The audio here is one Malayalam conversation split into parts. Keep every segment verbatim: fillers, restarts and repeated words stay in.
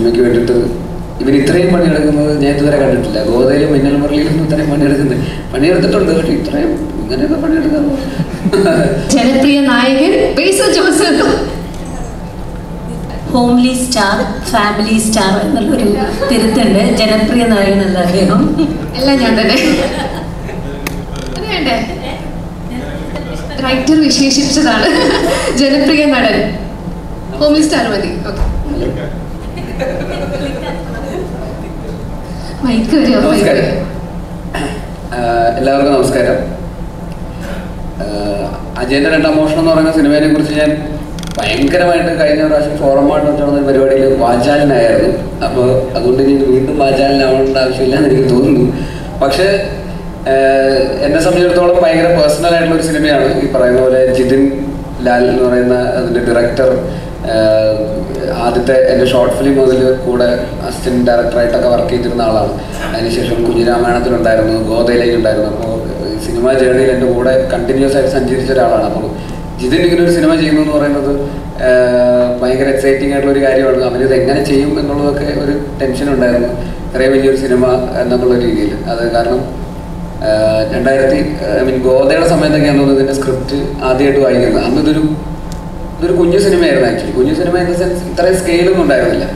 സിനിമയ്ക്ക് വേണ്ടിയിട്ട് ഇവർ ഇത്രയും പണിയെടുക്കുന്നത് ഞാൻ ഇതുവരെ കണ്ടിട്ടില്ല. ഗോതയിലും മിന്നൽ മുരളിയിലും ഇത്രയും പണിയെടുക്കുന്നത് പണിയെടുത്തിട്ടുണ്ട്, പക്ഷെ ഇത്രയും ഇങ്ങനെയൊക്കെ പണിയെടുക്കാമോ? ജനപ്രിയ നായകൻ Basil Joseph. Homely star, family star എന്നുള്ളൊരു തിരുത്തുണ്ട്. ജനപ്രിയ നായകനല്ല അദ്ദേഹം. എല്ലാം ഞാൻ തന്നെ. വേണ്ടേ? റൈറ്റർ വിശേഷിച്ചതാണ് ജനപ്രിയ നടൻ. ഹോംലി സ്റ്റാർ മതി. മൈക്ക് വരെയോ? എല്ലാവർക്കും നമസ്കാരം. അജയന്റെ രണ്ടാം മോഷണം എന്ന് പറയുന്ന സിനിമയെ കുറിച്ച് ഞാൻ ഭയങ്കരമായിട്ട് കഴിഞ്ഞ പ്രാവശ്യം ഫോറമായിട്ട് വെച്ചുള്ള പരിപാടിയിൽ വാചാലനായിരുന്നു. അപ്പോൾ അതുകൊണ്ട് ഇനി വീണ്ടും വാചാലനാവേണ്ട ആവശ്യമില്ല എന്ന് എനിക്ക് തോന്നുന്നു. പക്ഷേ എന്നെ സംബന്ധിച്ചിടത്തോളം ഭയങ്കര പേഴ്സണൽ ആയിട്ടുള്ള ഒരു സിനിമയാണ്. ഈ പറയുന്ന പോലെ ജിതിൻ ലാൽ എന്ന് പറയുന്ന അതിൻ്റെ ഡയറക്ടർ ആദ്യത്തെ എൻ്റെ ഷോർട്ട് ഫിലിം മുതൽ കൂടെ അസിസ്റ്റൻറ്റ് ഡയറക്ടറായിട്ടൊക്കെ വർക്ക് ചെയ്തിരുന്ന ആളാണ്. അതിനുശേഷം കുഞ്ഞിരാമായണത്തിലുണ്ടായിരുന്നു, ഗോതയിലേക്ക് ഉണ്ടായിരുന്നു. അപ്പോൾ സിനിമ ജേർണിയിൽ എൻ്റെ കൂടെ കണ്ടിന്യൂസ് ആയിട്ട് സഞ്ചരിച്ച ഒരാളാണ്. അപ്പോൾ ജിതിൻ ഇങ്ങനെ ഒരു സിനിമ ചെയ്യുന്നു എന്ന് പറയുന്നത് ഭയങ്കര എക്സൈറ്റിംഗ് ആയിട്ടുള്ള ഒരു കാര്യമാണ്. അവനിത് എങ്ങനെ ചെയ്യും എന്നുള്ളതൊക്കെ ഒരു ടെൻഷൻ ഉണ്ടായിരുന്നു, ഇത്രയും വലിയൊരു സിനിമ എന്നുള്ള രീതിയിൽ. അത് കാരണം രണ്ടായിരത്തി ഐ മീൻ ഗോതയുടെ സമയത്തൊക്കെയാണ് തോന്നുന്നത് ഇതിൻ്റെ സ്ക്രിപ്റ്റ് ആദ്യമായിട്ട് വായിക്കുന്നത്. അന്ന് ഇതൊരു ഇതൊരു കുഞ്ഞു സിനിമയായിരുന്നു. ആക്ച്വലി കുഞ്ഞു സിനിമ ഇൻ ദ സെൻസ് ഇത്രയും സ്കെയിലൊന്നും ഉണ്ടായിരുന്നില്ല.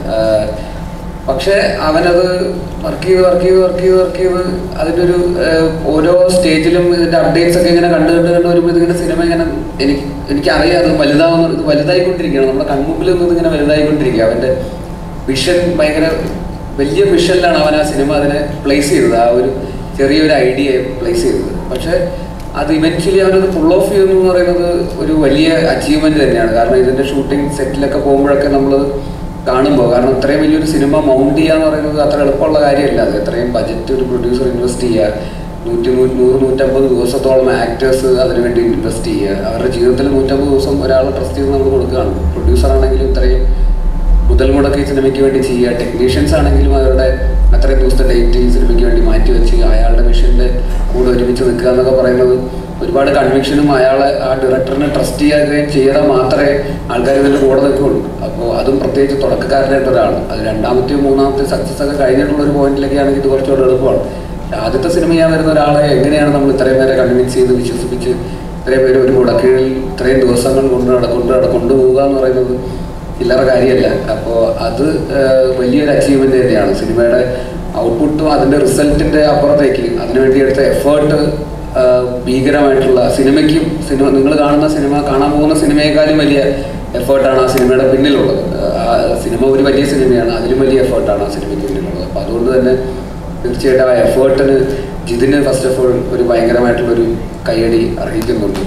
പക്ഷേ അവനത് വർക്ക് ചെയ്ത് വർക്ക് ചെയ്ത് വർക്ക് ചെയ്ത് വർക്ക് ചെയ്ത് അതിൻ്റെ ഒരു ഓരോ സ്റ്റേജിലും ഇതിൻ്റെ അപ്ഡേറ്റ്സ് ഒക്കെ ഇങ്ങനെ കണ്ട് കണ്ട് കണ്ട് വരുമ്പോൾ ഇതിങ്ങനെ സിനിമ ഇങ്ങനെ എനിക്ക് എനിക്കറിയാം അത് വലുതാവുന്ന ഇത് വലുതായിക്കൊണ്ടിരിക്കുകയാണ്. നമ്മുടെ കൺമുമ്പിൽ നിന്ന് ഇങ്ങനെ വലുതായിക്കൊണ്ടിരിക്കുക. അവൻ്റെ വിഷൻ ഭയങ്കര വലിയ വിഷനിലാണ് അവൻ ആ സിനിമ അതിനെ പ്ലേസ് ചെയ്തത്, ആ ഒരു ചെറിയൊരു ഐഡിയ പ്ലേസ് ചെയ്തത്. പക്ഷേ അത് ഇവൻച്വലി അവനത് ഫുൾ ഓഫ് ചെയ്യുന്നു എന്ന് പറയുന്നത് ഒരു വലിയ അച്ചീവ്മെൻറ്റ് തന്നെയാണ്. കാരണം ഇതിൻ്റെ ഷൂട്ടിംഗ് സെറ്റിലൊക്കെ പോകുമ്പോഴൊക്കെ നമ്മൾ കാണുമ്പോൾ, കാരണം ഇത്രയും വലിയൊരു സിനിമ മൗണ്ട് ചെയ്യുക എന്ന് പറയുന്നത് അത്ര എളുപ്പമുള്ള കാര്യമല്ല. അത് എത്രയും ബജറ്റ് ഒരു പ്രൊഡ്യൂസർ ഇൻവെസ്റ്റ് ചെയ്യുക, നൂറ്റി നൂ നൂറ് നൂറ്റമ്പത് ദിവസത്തോളം ആക്ടേഴ്സ് അതിന് വേണ്ടി ഇൻവെസ്റ്റ് ചെയ്യുക. അവരുടെ ജീവിതത്തിൽ നൂറ്റമ്പത് ദിവസം ഒരാളെ ട്രസ്റ്റ് ചെയ്ത് നമ്മൾ കൊടുക്കുകയാണ്. പ്രൊഡ്യൂസറാണെങ്കിലും ഇത്രയും മുതൽ മുടക്കി സിനിമയ്ക്ക് വേണ്ടി ചെയ്യുക, ടെക്നീഷ്യൻസ് ആണെങ്കിലും അവരുടെ അത്രയും ദിവസത്തെ ഡേറ്റ് ഈ സിനിമയ്ക്ക് വേണ്ടി മാറ്റി വെച്ച് അയാളുടെ മിഷൻ്റെ കൂടെ ഒരുമിച്ച് നിൽക്കുക എന്നൊക്കെ പറയുന്നത് ഒരുപാട് കൺവിക്ഷനും അയാളെ ആ ഡയറക്ടറിനെ ട്രസ്റ്റ് ചെയ്യുകയും ചെയ്താൽ മാത്രമേ ആൾക്കാർ ഇതിൻ്റെ കൂടെ നിൽക്കുകയുള്ളൂ. അപ്പോൾ അതും പ്രത്യേകിച്ച് തുടക്കക്കാരനായിട്ട് ഒരാൾ അത് രണ്ടാമത്തെയോ മൂന്നാമത്തെയോ സക്സസ് ഒക്കെ കഴിഞ്ഞിട്ടുള്ള ഒരു പോയിന്റിലേക്ക് ആണെങ്കിൽ ഇത് കുറച്ചുകൂടെ എളുപ്പമാണ്. ആദ്യത്തെ സിനിമ ചെയ്യാൻ വരുന്ന ഒരാളെ എങ്ങനെയാണ് നമ്മൾ ഇത്രയും പേരെ കൺവിൻസ് ചെയ്ത് വിശ്വസിപ്പിച്ച് ഇത്രയും പേര് ഒരു മുടക്കീഴിൽ ഇത്രയും ദിവസങ്ങൾ കൊണ്ട് നട കൊണ്ട് നട കൊണ്ടുപോകുക എന്ന് പറയുന്നത് ചില്ലറ കാര്യമല്ല. അപ്പോൾ അത് വലിയൊരു അച്ചീവ്മെൻ്റ് തന്നെയാണ്. സിനിമയുടെ ഔട്ട്പുട്ടും അതിൻ്റെ റിസൾട്ടിൻ്റെ അപ്പുറത്തേക്ക് അതിനുവേണ്ടി എടുത്ത എഫേർട്ട് ഭീകരമായിട്ടുള്ള സിനിമയ്ക്കും സിനിമ നിങ്ങൾ കാണുന്ന സിനിമ കാണാൻ പോകുന്ന സിനിമയെക്കാളും വലിയ എഫേർട്ടാണ് ആ സിനിമയുടെ പിന്നിലുള്ളത്. ആ സിനിമ ഒരു വലിയ സിനിമയാണ്, അതിലും വലിയ എഫേർട്ടാണ് ആ സിനിമയ്ക്ക് പിന്നിലുള്ളത്. അപ്പോൾ അതുകൊണ്ട് തന്നെ തീർച്ചയായിട്ടും ആ എഫേർട്ടിന് ജിതിന് ഫസ്റ്റ് ഓഫ് ഓൾ ഒരു ഭയങ്കരമായിട്ടുള്ളൊരു കയ്യടി അർഹിക്കുന്നുണ്ട്.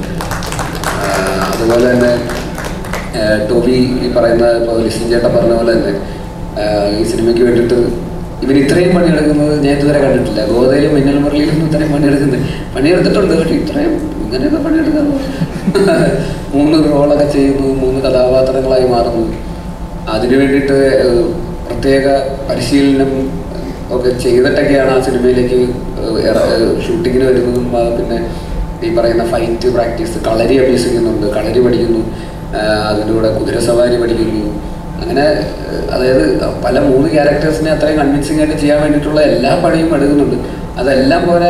അതുപോലെ തന്നെ ടോബി ഈ പറയുന്ന ഇപ്പോൾ ലിസിൻ ചേട്ടൻ പറഞ്ഞ പോലെ തന്നെ ഈ സിനിമയ്ക്ക് വേണ്ടിയിട്ട് ഇവർ ഇത്രയും പണിയെടുക്കുന്നത് ഞാൻ ഇതുവരെ കണ്ടിട്ടില്ല. ഗോതയിലും മിന്നൽ മുരളിയിലും ഇത്രയും പണിയെടുക്കുന്നത് പണിയെടുത്തിട്ടുണ്ട്, പക്ഷെ ഇത്രയും ഇങ്ങനെയൊക്കെ പണിയെടുക്കാമോ? മൂന്ന് റോളൊക്കെ ചെയ്യുന്നു, മൂന്ന് കഥാപാത്രങ്ങളായി മാറുന്നു. അതിനു വേണ്ടിയിട്ട് പ്രത്യേക പരിശീലനം ഒക്കെ ചെയ്തിട്ടൊക്കെയാണ് ആ സിനിമയിലേക്ക് ഷൂട്ടിങ്ങിന് വരുന്നതും. പിന്നെ ഈ പറയുന്ന ഫൈറ്റ് പ്രാക്ടീസ്, കളരി അഭ്യസിക്കുന്നുണ്ട്, കളരി പഠിക്കുന്നു, അതിൻ്റെ കൂടെ കുതിരസവാരി പഠിക്കുന്നു. അങ്ങനെ അതായത് പല മൂന്ന് ക്യാരക്ടേഴ്സിനെ അത്രയും കൺവിൻസിങ് ആയിട്ട് ചെയ്യാൻ വേണ്ടിയിട്ടുള്ള എല്ലാ പണിയും എടുക്കുന്നുണ്ട്. അതെല്ലാം പോലെ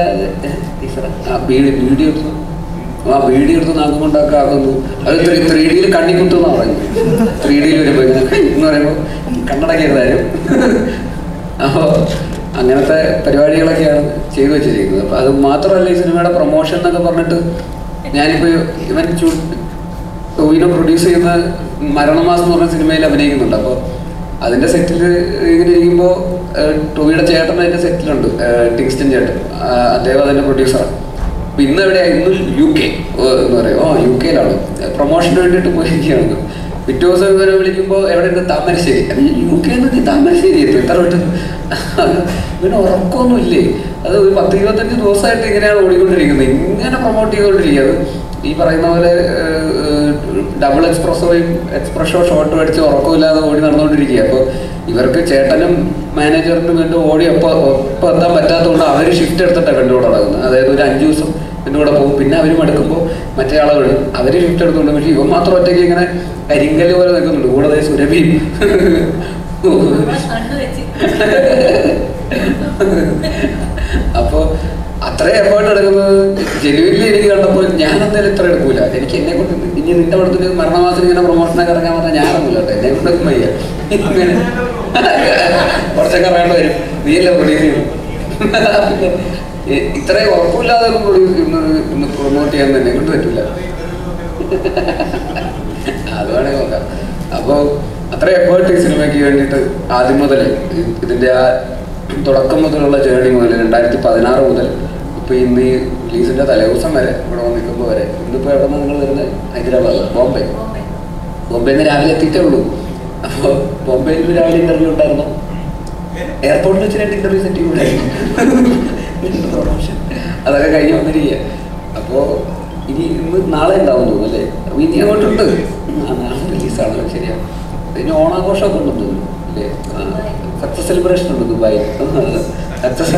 ആ ബീഡി ബീഡി എടുത്തു ആ ബീഡി എടുത്ത് നാക്കും കൊണ്ടൊക്കെ ആക്കുന്നു. അത് ത്രീ ഡിയിൽ കണ്ണിക്കുത്തുന്നാണ് പറയുന്നത്. ത്രീ ഡിയിൽ വരുമ്പോൾ ഇങ്ങനെ എന്ന് പറയുമ്പോൾ കണ്ണടക്കരുതാരും. അപ്പോൾ അങ്ങനത്തെ പരിപാടികളൊക്കെയാണ് ചെയ്തു വെച്ചിരിക്കുന്നത്. അപ്പോൾ അത് മാത്രമല്ല, ഈ സിനിമയുടെ പ്രൊമോഷൻ എന്നൊക്കെ പറഞ്ഞിട്ട് ഞാനിപ്പോൾ ഇവൻ ചൂ ടോവിനോ പ്രൊഡ്യൂസ് ചെയ്യുന്ന മരണമാസം എന്ന് പറഞ്ഞ സിനിമയിൽ അഭിനയിക്കുന്നുണ്ട്. അപ്പോൾ അതിൻ്റെ സെറ്റിൽ ഇങ്ങനെ ഇരിക്കുമ്പോൾ ടോവിയുടെ ചേട്ടൻ അതിൻ്റെ സെറ്റിലുണ്ട്, ടിങ്സ്റ്റൺ ചേട്ടൻ, അദ്ദേഹം അതിൻ്റെ പ്രൊഡ്യൂസറാണ്. അപ്പോൾ ഇന്ന് എവിടെയാണ്? ഇന്ന് യു കെ എന്ന് പറയും. ഓ യു കെയിലാണ് പ്രൊമോഷന് വേണ്ടിയിട്ട് പോയിരിക്കുകയാണ്. പിറ്റേ ദിവസം ഇവരെ വിളിക്കുമ്പോൾ എവിടെയുണ്ട്? താമരശ്ശേരി. യു കെ എന്ന് താമരശ്ശേരി എത്തും എത്ര വിട്ട് ഇവന് ഉറക്കമൊന്നും ഇല്ലേ? അത് ഒരു പത്ത് ഇരുപത്തഞ്ച് ദിവസമായിട്ട് ഇങ്ങനെയാണ് ഓടിക്കൊണ്ടിരിക്കുന്നത്, ഇങ്ങനെ പ്രൊമോട്ട് ചെയ്തുകൊണ്ടിരിക്കുക. അത് ഈ പറയുന്ന പോലെ ഡബിൾ എക്സ്പ്രസോയും എക്സ്പ്രഷോ ഷോട്ടും അടിച്ച് ഉറക്കമില്ലാതെ ഓടി നടന്നുകൊണ്ടിരിക്കുക. അപ്പോൾ ഇവർക്ക് ചേട്ടനും മാനേജറിനും വേണ്ടി ഓടി ഒപ്പം ഒപ്പം എത്താൻ പറ്റാത്തതുകൊണ്ട് അവർ ഷിഫ്റ്റ് എടുത്തിട്ടാണ് എൻ്റെ കൂടെ നടക്കുന്നത്. അതായത് ഒരു അഞ്ച് ദിവസം എൻ്റെ കൂടെ പോകും, പിന്നെ അവരും എടുക്കുമ്പോൾ മറ്റേ ആളെ വിടും, അവർ ഷിഫ്റ്റ് എടുത്തുകൊണ്ട്. പക്ഷേ ഇവൻ മാത്രം ഒറ്റയ്ക്ക് ഇങ്ങനെ കരിങ്കല്ല് പോലെ നിൽക്കുന്നുണ്ട്. കൂടാതെ സുരഭിയും അപ്പൊ അത്രയും എഫേർട്ട് എടുക്കുന്നത് ജനുവനിൽ എനിക്ക് കണ്ടപ്പോൾ ഞാൻ എന്തായാലും ഇത്ര എടുക്കൂല. എനിക്ക് എന്നെ കൊണ്ട് ഇനി നിന്റെ പടത്തിന് മരണമാസം ഇങ്ങനെ പ്രൊമോഷനൊക്കെ ഇറങ്ങാൻ പറഞ്ഞാൽ ഞാൻ ഇറങ്ങൂല കേട്ടോ. എന്നെ കൊണ്ടൊക്കെ വയ്യ. ഇങ്ങനെ കുറച്ചൊക്കെ അറിയേണ്ട വരും. നീയല്ല പ്രൊഡ്യൂസ് ചെയ്യും. ഇത്രയും ഉറപ്പില്ലാതെ ഇന്ന് പ്രൊമോട്ട് ചെയ്യാൻ എന്നെ കൊണ്ട് പറ്റില്ല. അത് വേണമെങ്കിൽ നോക്കാം. അപ്പോൾ അത്ര എഫേർട്ട് ഈ സിനിമയ്ക്ക് വേണ്ടിയിട്ട് ആദ്യം മുതൽ ഇതിൻ്റെ ആ തുടക്കം മുതലുള്ള ജേർണി മുതൽ രണ്ടായിരത്തി പതിനാറ് മുതൽ ഇപ്പോൾ ഇന്ന് ഈ റിലീസിൻ്റെ തലേദിവസം വരെ ഇവിടെ വന്ന് നിൽക്കുമ്പോൾ വരെ ഇന്നിപ്പോൾ എവിടെ നിന്ന് നിങ്ങൾ വരുന്നത്? ഹൈദരാബാദ്, ബോംബെ. ബോംബെയിൽ നിന്ന് രാവിലെ എത്തിയിട്ടേ ഉള്ളൂ. അപ്പോൾ ബോംബെയിൽ നിന്ന് രാവിലെ ഇൻ്റർവ്യൂ ഉണ്ടായിരുന്നു. എയർപോർട്ടിൽ വെച്ച് രണ്ട് ഇൻ്റർവ്യൂ സെറ്റ് ചെയ്യുന്നുണ്ടായിരുന്നു. പ്രൊമോഷൻ അതൊക്കെ കഴിഞ്ഞ് വന്നിരിക്കുക. അപ്പോൾ ഇനി ഇന്ന് നാളെ ഉണ്ടാവും തോന്നുന്നു അല്ലേ? അപ്പോൾ ഇനി അങ്ങോട്ടുണ്ട്. ആ നാളെ റിലീസാണ്. ശരിയാണ്. ഇനി ഓണാഘോഷമൊക്കെ ഉണ്ടെന്ന് തോന്നുന്നു അല്ലേ? സക്സസ് സെലിബ്രേഷൻ ഉണ്ട് ദുബായിൽ. സക്സസ്.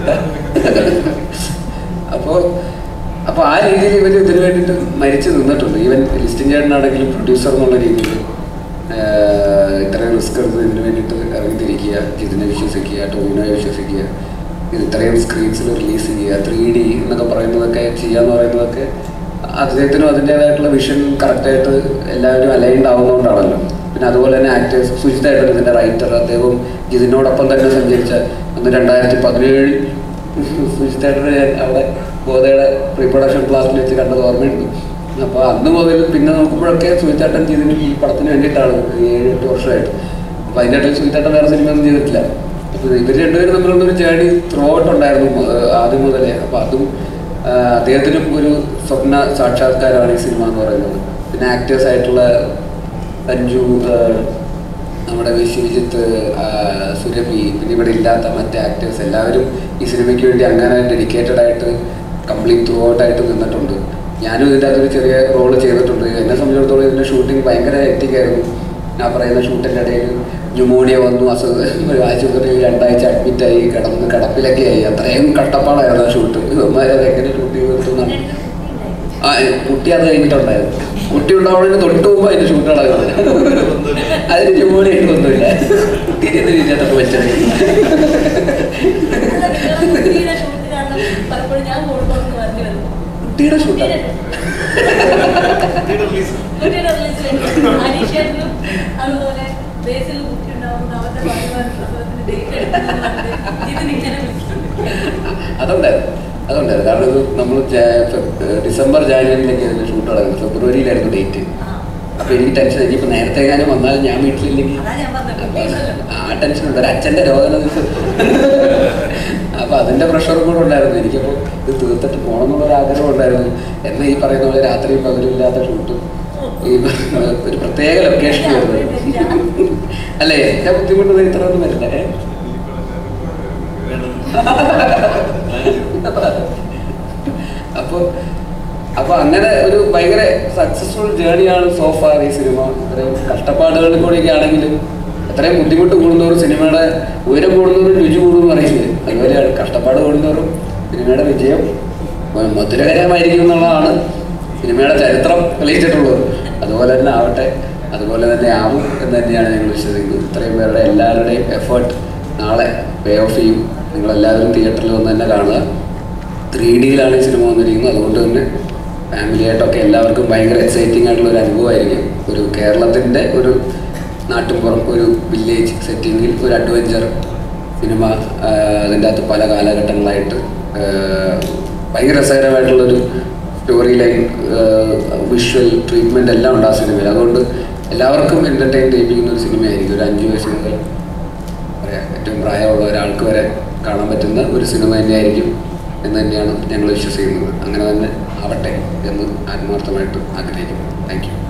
അപ്പോൾ അപ്പോൾ ആ രീതിയിൽ ഇവർ ഇതിന് വേണ്ടിയിട്ട് മരിച്ചു നിന്നിട്ടുണ്ട്. ഈവൻ ലിസ്റ്റിൻ ചേട്ടനാണെങ്കിലും പ്രൊഡ്യൂസർ എന്നുള്ള രീതിയിൽ ഇത്രയും റിസ്ക് എടുത്ത് ഇതിന് വേണ്ടിയിട്ട് ഇറങ്ങിത്തിരിക്കുക, ജിതിനെ വിശ്വസിക്കുക, ടോവിനോയെ വിശ്വസിക്കുക, ഇത് ഇത്രയും സ്ക്രീൻസിൽ റിലീസ് ചെയ്യുക, ത്രീ ഡി എന്നൊക്കെ പറയുന്നതൊക്കെ ചെയ്യുക എന്ന് പറയുന്നതൊക്കെ അദ്ദേഹത്തിനും അതിൻ്റേതായിട്ടുള്ള വിഷൻ കറക്റ്റായിട്ട് എല്ലാവരും അലൈൻഡ് ആവുന്നതുകൊണ്ടാണല്ലോ. പിന്നെ അതുപോലെ തന്നെ ആക്ടേഴ്സ് സുജിത്തായിട്ടൊരു ഇതിൻ്റെ റൈറ്റർ, അദ്ദേഹം ഇതിനോടൊപ്പം തന്നെ സഞ്ചരിച്ച അന്ന് രണ്ടായിരത്തി പതിനേഴിൽ സുജിത്തായിട്ടൊരു ഞാൻ അവിടെ ഗോതയുടെ പ്രീ പ്രൊഡക്ഷൻ ക്ലാസ്സിൽ വെച്ച് കണ്ടത് ഓർമ്മയുണ്ട്. അപ്പോൾ അന്ന് മുതൽ പിന്നെ നോക്കുമ്പോഴൊക്കെ സുജിത്താട്ടൻ ഇതിന് ഈ പടത്തിന് വേണ്ടിയിട്ടാണ് ഏഴ് എട്ട് വർഷമായിട്ട്. അപ്പോൾ അതിൻ്റെ ഇടയിൽ സുജിത്താട്ടൻ വേറെ സിനിമയൊന്നും ചെയ്തിട്ടില്ല. അപ്പോൾ ഇവർ രണ്ടുപേരും തമ്മിലുള്ളൊരു ജേർണി ത്രൂ ഔട്ട് ഉണ്ടായിരുന്നു ആദ്യം മുതലേ. അപ്പോൾ അതും അദ്ദേഹത്തിനും ഒരു സ്വപ്ന സാക്ഷാത്കാരമാണ് ഈ സിനിമ എന്ന് പറയുന്നത്. പിന്നെ ആക്ടേഴ്സായിട്ടുള്ള അഞ്ജു, നമ്മുടെ വിശ്വജിത്ത്, സുരഭി, പിന്നെ ഇവിടെ ഇല്ലാത്ത മറ്റ് ആക്ടേഴ്സ് എല്ലാവരും ഈ സിനിമയ്ക്ക് വേണ്ടി അങ്ങനെ ഡെഡിക്കേറ്റഡ് ആയിട്ട് കംപ്ലീറ്റ് ത്രൂ ഔട്ടായിട്ട് നിന്നിട്ടുണ്ട്. ഞാനും ഇതിൻ്റെ അകത്തൊരു ചെറിയ റോള് ചെയ്തിട്ടുണ്ട്. എന്നെ സംബന്ധിച്ചിടത്തോളം ഇതിൻ്റെ ഷൂട്ടിംഗ് ഭയങ്കര എത്തിക്കായിരുന്നു. ഞാൻ പറയുന്ന ഷൂട്ടിൻ്റെ ഇടയിൽ ന്യൂമോണിയ വന്നു, അസുഖം ആശുപത്രിയിൽ രണ്ടാഴ്ച അഡ്മിറ്റായി, കിടന്ന് കിടപ്പിലൊക്കെ ആയി. അത്രയും കഷ്ടപ്പാടായിരുന്നു ആ ഷൂട്ട്. ഇവന്മാരത് എങ്ങനെ ഷൂട്ട് ചെയ്ത് നിർത്തുന്നതാണ്. ആ കുട്ടി അത് കഴിഞ്ഞിട്ടുണ്ടായിരുന്നു. കുട്ടി ഉണ്ടാവുന്നതിന് തൊട്ട് മുമ്പ് അതിൻ്റെ ഷൂട്ട് നടക്കുന്നത്. അതിന് ന്യൂമോണിയായിട്ട് ഒന്നുമില്ല. കുട്ടീനെ രീതിയിലൊക്കെ വെച്ചത്. കുട്ടിയുടെ ഷൂട്ടാണ്. അതുണ്ടായിരുന്നു അതുണ്ടായിരുന്നു കാരണം ഇത് നമ്മൾ ഡിസംബർ ജാനുവരിയിലേക്ക് അതിൻ്റെ ഷൂട്ട് നടക്കുന്നത്. ഫെബ്രുവരിയിലായിരുന്നു ഡേറ്റ്. അപ്പോൾ എനിക്ക് ടെൻഷൻ. ഇനിയിപ്പോൾ നേരത്തെ എങ്ങാനും വന്നാൽ ഞാൻ വീട്ടിലില്ലെങ്കിൽ ആ ടെൻഷൻ ഉണ്ട്. ഒരു അച്ഛൻ്റെ രോഗം. അപ്പോൾ അതിൻ്റെ പ്രഷറും കൂടെ ഉണ്ടായിരുന്നു എനിക്കപ്പോൾ. ഇത് തീർത്തിട്ട് പോകണം എന്നുള്ളൊരു ആഗ്രഹം ഉണ്ടായിരുന്നു. എന്നാൽ ഈ പറയുന്ന പോലെ രാത്രിയും പകലില്ലാത്ത ഷൂട്ട്, ഈ ഒരു പ്രത്യേക ലൊക്കേഷൻ വരുന്നത് അല്ലേ? എൻ്റെ ബുദ്ധിമുട്ട് ഇത്ര ഒന്നും വരില്ല. അപ്പോൾ അപ്പോൾ അങ്ങനെ ഒരു ഭയങ്കര സക്സസ്ഫുൾ ജേണിയാണ് സോ ഫാർ ഈ സിനിമ. ഇത്രയും കഷ്ടപ്പാടുകളിൽ കൂടെയൊക്കെ ആണെങ്കിലും അത്രയും ബുദ്ധിമുട്ട് കൂടുന്നവരും സിനിമയുടെ ഉയരം കൂടുന്നവരും രുചി കൂടുമെന്ന് പറയുന്നത് അതുപോലെയാണ്. കഷ്ടപ്പാട് കൂടുന്നവരും സിനിമയുടെ വിജയം മധുരകരമായിരിക്കും എന്നുള്ളതാണ് സിനിമയുടെ ചരിത്രം തെളിയിച്ചിട്ടുള്ളത്. അതുപോലെ തന്നെ ആവട്ടെ, അതുപോലെ തന്നെ ആവും എന്ന് തന്നെയാണ് ഞങ്ങൾ വിശ്വസിക്കുന്നത്. ഇത്രയും പേരുടെ എല്ലാവരുടെയും എഫേർട്ട് നാളെ പേ ഓഫ് ചെയ്യും. നിങ്ങളെല്ലാവരും തിയേറ്ററിൽ വന്ന് തന്നെ കാണുക. ത്രീ ഡിയിലാണ് ഈ സിനിമ വന്നിരിക്കുന്നത്. അതുകൊണ്ട് തന്നെ ഫാമിലിയായിട്ടൊക്കെ എല്ലാവർക്കും ഭയങ്കര എക്സൈറ്റിംഗ് ആയിട്ടുള്ള ഒരു അനുഭവമായിരിക്കും. ഒരു കേരളത്തിൻ്റെ ഒരു നാട്ടിൻപുറം, ഒരു വില്ലേജ് സെറ്റിങ്ങിൽ ഒരു അഡ്വഞ്ചർ സിനിമ. അതിൻ്റെ അകത്ത് പല കാലഘട്ടങ്ങളായിട്ട് ഭയങ്കര രസകരമായിട്ടുള്ളൊരു സ്റ്റോറി ലൈൻ, വിഷ്വൽ ട്രീറ്റ്മെൻറ്റ് എല്ലാം ഉണ്ട് ആ സിനിമയിൽ. അതുകൊണ്ട് എല്ലാവർക്കും എൻ്റർടൈൻ ചെയ്യിപ്പിക്കുന്ന ഒരു സിനിമയായിരിക്കും. ഒരു അഞ്ച് വയസ്സ് മുതൽ പറയാം ഏറ്റവും പ്രായമുള്ള ഒരാൾക്ക് വരെ കാണാൻ പറ്റുന്ന ഒരു സിനിമ തന്നെയായിരിക്കും എന്ന് തന്നെയാണ് ഞങ്ങൾ വിശ്വസിക്കുന്നത്. അങ്ങനെ തന്നെ ആവട്ടെ എന്ന് ആത്മാർത്ഥമായിട്ട് ആഗ്രഹിക്കുന്നു. Thank U.